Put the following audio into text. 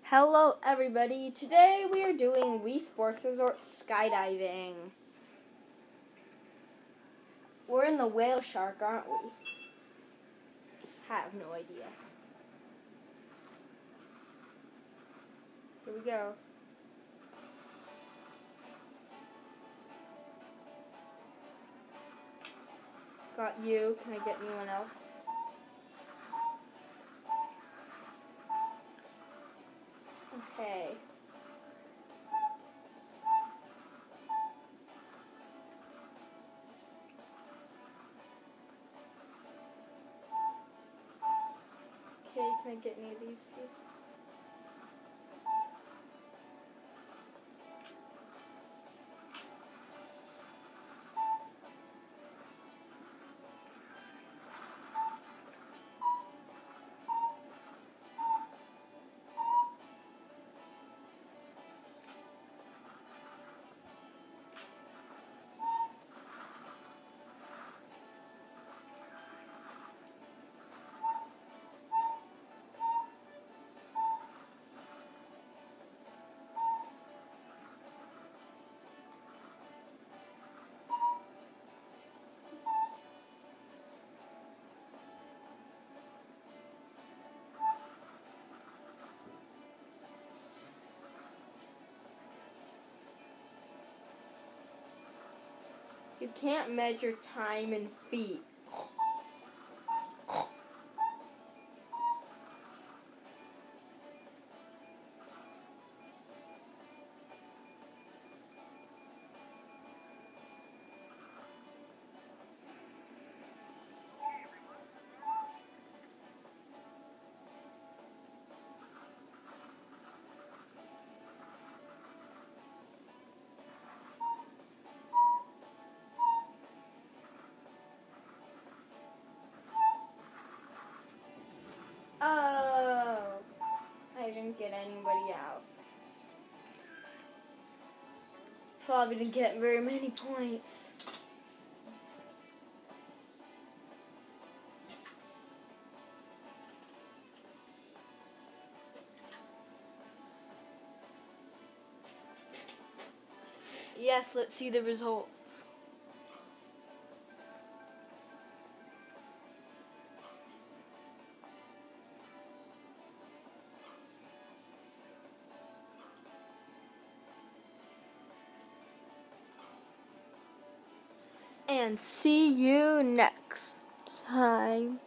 Hello everybody, today we are doing Wii Sports Resort skydiving. We're in the whale shark, aren't we? Have no idea. Here we go. Got you, can I get anyone else? Okay. Okay, can I get any of these people? You can't measure time in feet. Oh, I didn't get anybody out. Probably didn't get very many points. Yes, let's see the results. And see you next time.